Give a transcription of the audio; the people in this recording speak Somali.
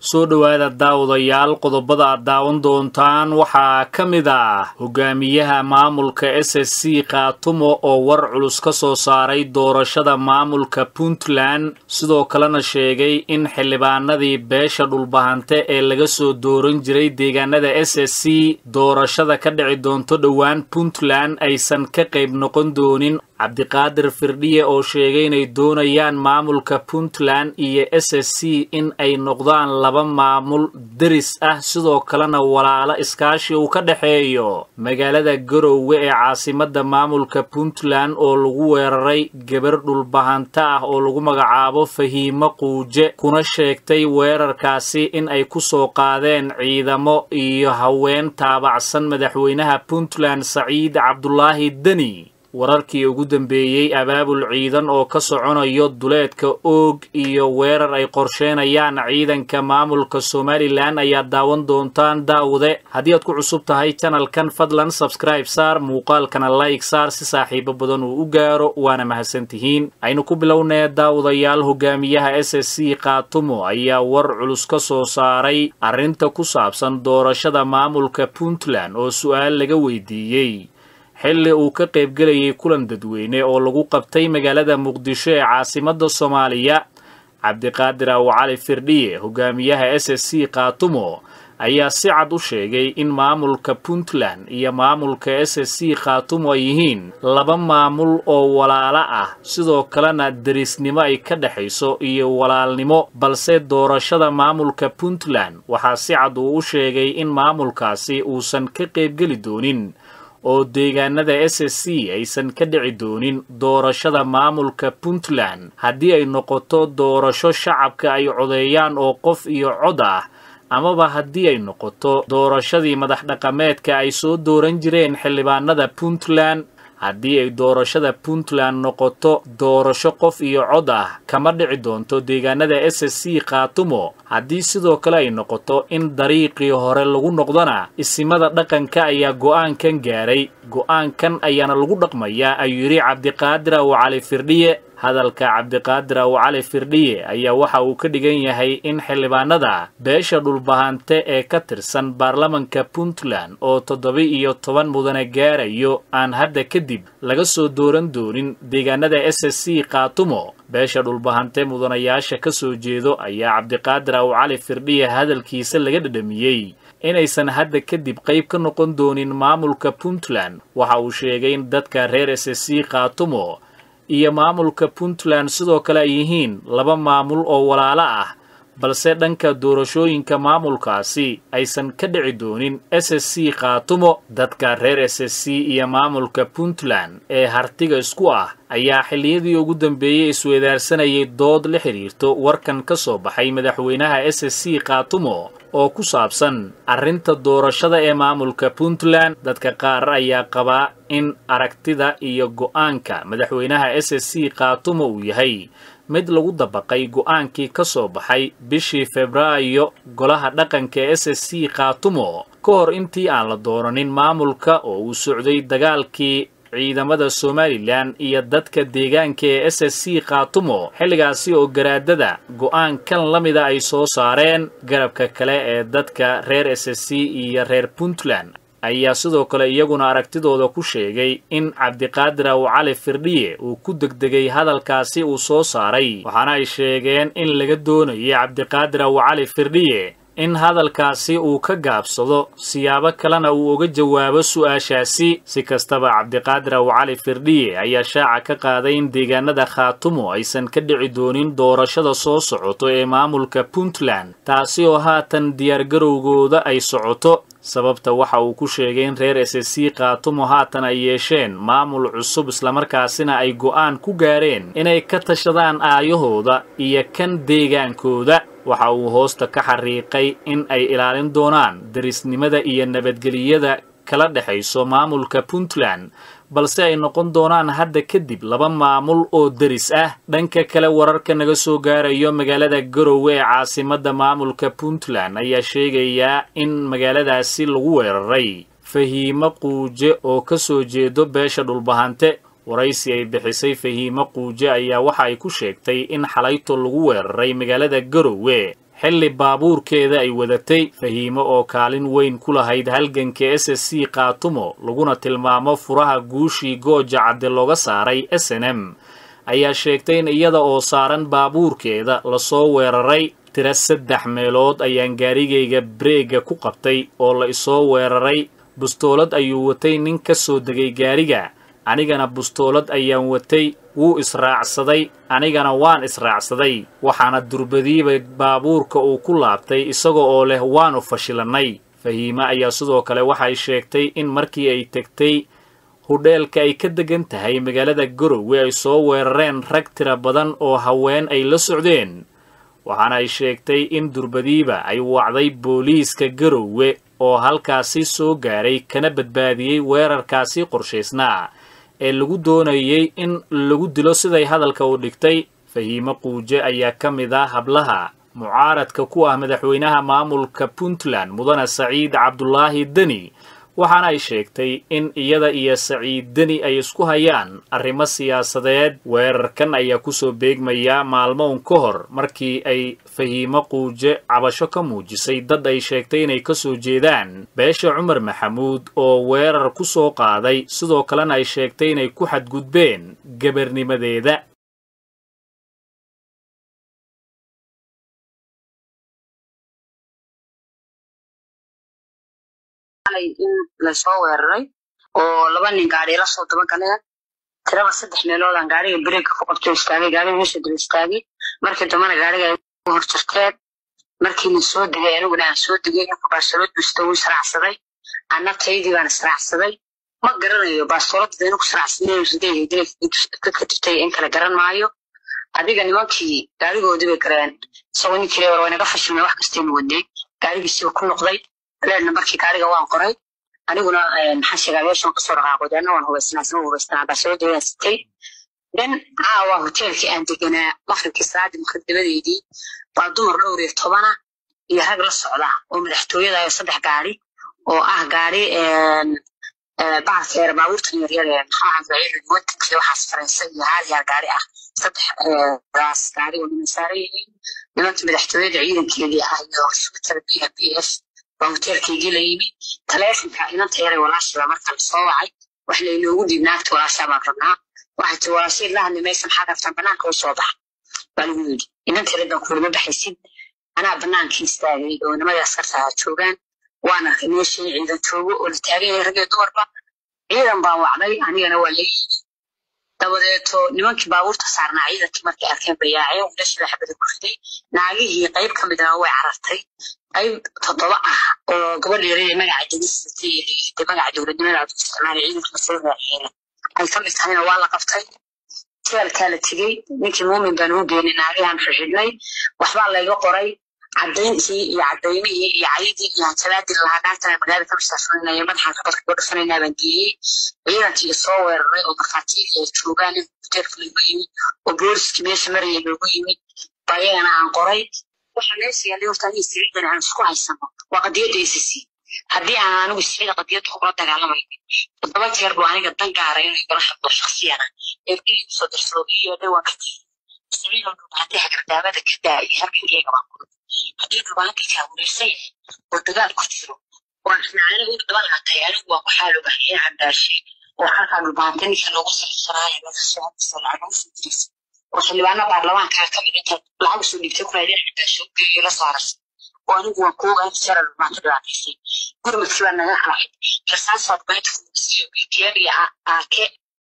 soo dhawaada daawadayaal qodobada daawan doontaan waxaa ka mid ah hogaamiyaha maamulka SSC Qaatumo oo war culus ka soo saaray doorashada maamulka Puntland sidoo kalena sheegay in xildhibaanadii beesha dhulbahante ee laga soo dooran jiray deegaanada SSC doorashada ka dhici doonto dhawaan Puntland aysan ka qayb noqon doonin Cabdiqaadir Firdhiye oo sheegay inay doonayaan maamulka Puntland iyo SSC in ay noqdaan laba maamul daris ah sidoo kalena walaalo iskaashi uu ka dhaxeeyo magaalada Garowe ee caasimadda maamulka Puntland oo lagu weeraray gabar dhulbahanta ah oo lagu magacaabo Fahiimo Quuje kuna sheegtay weerarkaasi in ay ku soo qaadeen ciidamo iyo haween taabacsan madaxweynaha Puntland Saciid Cabdullaahi Dani wararkii ugu dambeeyay abaabul ciidan oo ka soconayo duleedka oog iyo weerar ay qorsheenayaan ciidanka maamulka Somaliland ayaa daawan doontaan daawade haddii aad ku cusub tahay channelkan fadlan subscribe saar muuqaalkana like saar si saaxiibo badan uu u gaaro waana mahadsantihiin aynu ku bilownaa daawadayaal hogaamiyaha SSC Qaatumo ayaa war culus ka soo saaray arrinta ku saabsan doorashada maamulka Puntland oo su'aal laga weydiiyay xilli uu ka qayb galayay kulan dadweyne oo lagu qabtay magaalada Muqdisho ee caasimadda Soomaaliya Cabdiqaadir Cali Firdhiye hogaamiyaha SSC Qaatumo ayaa si cad u sheegay in maamulka Puntland iyo maamulka SSC Qaatumo ay yihiin laba maamul oo walaalo ah sidoo kalena darisnimo ay ka dhaxayso iyo walaalnimo balse doorashada maamulka Puntland waxaa si cad u sheegay in maamulkaasi uusan ka qayb gali doonin oo deegaanada SSC aysan ka dhici doonin doorashada maamulka Puntland haddii ay noqoto doorasho shacabka ay codeeyaan oo qof iyo cod ah amaba haddii ay noqoto doorashadii madax dhaqameedka ay soo dooran jireen xildhibaanada Puntland haddii ay doorashada Puntland noqoto doorasho qof iyo cod ah kama dhici doonto deegaanada SSC Qaatumo haddii sidoo kale ay noqoto in dariiqii hore lagu noqdana isimada dhaqanka ayaa go'aankan gaaray go'aankan ayaana lagu dhaqmayaa ayuu yiri Cabdiqaadir Cali Firdhiye hadalka Cabdiqaadir Cali Firdhiye ayaa waxa uu ka dhigan yahay in xildhibaanada beesha dhulbahante ee ka tirsan baarlamaanka Puntland oo 17 mudane gaarayo aan hadda kadib laga soo dooran doonin deegaanada SSC Qaatumo beesha dhulbahante mudanayaasha ka soo jeedo ayaa Cabdiqaadir Cali Firdhiye hadalkiisa laga dhadhamiyay inaysan hadda kadib qayb ka noqon doonin maamulka Puntland waxa uu sheegay in dadka reer SSC Qaatumo iyo maamulka Puntland sidoo kale ay yihiin laba maamul oo walaalo ah balse dhanka doorashooyinka maamulkaasi aysan ka dhici doonin SSC Qaatumo dadka reer SSC iyo maamulka Puntland ee hartiga isku ah ayaa xilliyadii ugu dambeeyay isweydaarsanayay dood la xiriirto warkan ka soo baxay madaxweynaha SSC Qaatumo oo ku saabsan arrinta doorashada ee maamulka Puntland dadka qaar ayaa qaba in aragtida iyo go'aanka madaxweynaha SSC Qaatumo uu yahay mid lagu dabaqay go'aankii ka soo baxay bishii Febraayo golaha dhaqanka SSC Qaatumo ka hor intii aan la dooranin maamulka oo uu socday dagaalkii ciidamada Somaliland iyo dadka deegaanka ee SSC Qaatumo xilligaasi oo garaadada go'aankan lamida ay soo saareen garabka kale ee dadka reer SSC iyo reer Puntland ayaa sidoo kale iyaguna aragtidooda ku sheegay in Cabdiqaadir Cali Firdhiye uu ku degdegay hadalkaasi uu soo saaray waxaana ay sheegeen in laga doonayo Cabdiqaadir Cali Firdhiye in hadalkaasi uu ka gaabsado siyaabo kalena uu uga jawaabo su'aashaasi si kastaba Cabdiqaadir Cali Firdhiye ayaa shaaca ka qaaday in deegaanada Qaatumo aysan ka dhici doonin doorashada soo socoto ee maamulka Puntland taasi oo haatan diyaar garowgooda ay socoto sababta waxa uu ku sheegay in reer SSC Qaatumo haatan ay yeesheen maamul cusub isla markaasina ay go'aan ku gaareen inay ka tashadaan aayahooda iyo kan deegaankooda waxa uu hoosta ka xariiqay in ay ilaalin doonaan darisnimada iyo nabadgeliyada kala dhaxayso maamulka Puntland balse ay noqon doonaan hadda kadib laba maamul oo daris ah dhanka kale wararka naga soo gaarayo magaalada Garowe ee caasimadda maamulka Puntland ayaa sheegaya in magaaladaasi lagu weeraray Fahiimo Quuje oo ka soo jeedo beesha dhulbahante waraysi ay bixisay Fahiimo Quuje ayaa waxa ay ku sheegtay in xalayto lagu weeraray magaalada Garowe xilli baabuurkeeda ay wadatay fahiimo oo kaalin weyn ku lahayd halganka SSC Qaatumo laguna tilmaamo furaha guushii gooja cadde looga saaray SNM ayaa sheegtay in iyada oo saaran baabuurkeeda la soo weeraray tira 3 meelood ayaan gaarigayga breega ku qabtay oo la isoo weeraray bustoolad ayuu watay nin ka soo degay gaariga anigana bustoolad ayaan watay wuu israacsaday anigana waan israacsaday waxaana durbadiiba baabuurka uu ku laabtay isagoo oo leh waanu fashilanay fahiima ayaa sidoo kale waxay sheegtay in markii ay tagtay hudheelka ay ka degan tahay magaalada Garowe ay soo weerareen rag tira badan oo haween ay la socdeen waxaana ay sheegtay in durbadiiba ay wacday booliiska Garowe oo halkaasi soo gaaray kana badbaadiyay weerarkaasi qorsheysnaa ee lagu doonayay in lagu dilo siday hadalka u dhigtay fahiima quuje ayaa ka mid ah hablaha mucaaradka ku ah madaxweynaha maamulka Puntland mudane Saciid Cabdullaahi Dani waxaana ay sheegtay in iyada iyo Saciid Dani ay isku hayaan arrimo siyaasadeed weerarkan ayaa ku soo beegmaya maalmo ka hor markii ay fahiima quuje cabasho ka muujisay dad ay sheegtay inay ka soo jeedaan beesha Cumar Maxamuud oo weerar ku soo qaaday sidoo kalena ay sheegtay inay ku xadgudbeen gabarnimadeeda in la soo weeraray oo laba nin gaari la soo daba galeen tiraba 3 meelood aan gaariga break ku qabtay istaagay gaariga meesha dib istaagay markii damana gaariga ay hor jirteen markii la soo degay aniguna aan soo degay ku baasolad bistow israacsaday ana taydii baan israacsaday ma garanayo baasolada inuu ku israacsanay sidee ka tirtay in kala garan maayo adiga nimankii gaarigoodii bay gareen soo in kale war wanaga fashilmay wax kasta inuu waday gaarigiisii ku noqday لأن مركي كاريجا وان قري أنا قلنا محشي قاليشون قصور عقود أنا وان هو بسنا بس ودي نستي لأن هوتيل كي أنت جنا مخرج كسراد مخدمة دي بعد مرة أوري طبعا يهاج الصعدة ومرحتوي ذا يصدح قاري قاري بعد خير ما ورت نريال خاعن بعيد الوقت كي وحس فرنسي هذا قاري صدح راس قاري ومن ساري لما أنت مرحتوي عيدا كذي شو تربيها BS hotelkii la yimi taleefanka inanta yaray walaasha marka la soo wacay wax la inoogu dibnaagto walaasha baan rabnaa waxa tii walaasha la hadlay meesha maxaa rabtaan banaanka u soo bax baan ugu yiri inanta yaray ku ma baxaysid ana banaanka istaagay oo nimada askarta joogan waana meesha ciidan joogo oo la taagay rag iyo dumarba ciidan baan wacday anigana waa leeyahay dabadeeto nimankii baabuurta saarnaa ciidankii markay arkeen bayaacay oo dhashay xabada ku riday naagihii qayb ka mid ah way carartay ay todoba ah oo gabadh yar ee magaca jadistii ee magaca dawladnimada aad isticmaalay ciidanka soo raaceen ay ka mid tahay waa la qabtay teel kala tigay ninkii muumin baan u geeyay naagahan xidhnay waxba la iga qoray cadayntii iyo cadaymihii iyo caydii iyo talaadii lahaagaanta magaalada ka mustashfanaayay madaxa qabadka ku dhafanayna baan geeyay ciidankii soo weeraray oo markhaatiga ay joogaan hotelka lagu yimid oo booliska meesha marayay lagu yimid bayana aan qoray waxaan leeyahay horta in siciidan aan isku haysano waa qadiyada ICC haddii aan anigu siciid qadiyada ku dagaalamay todoba jeer buu aniga dan gaaray inuu igala hadlo shakhsiyana ee soo darsado iyo dhawaa siciidan haddii xagardamada ka daayay halkayga baan ku haddii dubaanka jaabulisay oo dagaal ku jiro waan xanaanada u dabal hatay anigu waa waxaa loo baahan yahay cabdaashi oo halkaan dubaanka loogu salsanayo laga soo salaamo fiidris وحلوانا برلمان كان كم ينتهي العوش اللي بتكون عليه حتى شو كي لصارس وأنا هو كوه أكثر ما تدري عقيسي كل ما تسوى أنا واحد رسالة صوت بيت في السيوبي كيري عاكي